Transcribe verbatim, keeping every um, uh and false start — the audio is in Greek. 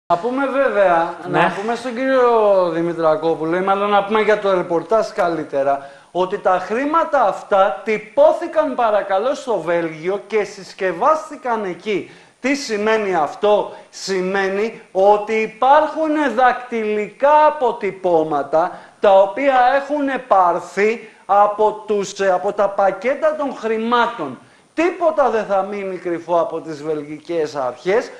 Να πούμε βέβαια, ναι. να πούμε στον κύριο Δημητρακόπουλο, ή μάλλον να πούμε για το ρεπορτάζ καλύτερα, ότι τα χρήματα αυτά τυπώθηκαν παρακαλώ στο Βέλγιο και συσκευάστηκαν εκεί. Τι σημαίνει αυτό? Σημαίνει ότι υπάρχουν δακτυλικά αποτυπώματα τα οποία έχουν πάρθει από, τους, από τα πακέτα των χρημάτων. Τίποτα δεν θα μείνει κρυφό από τις βελγικές αρχές.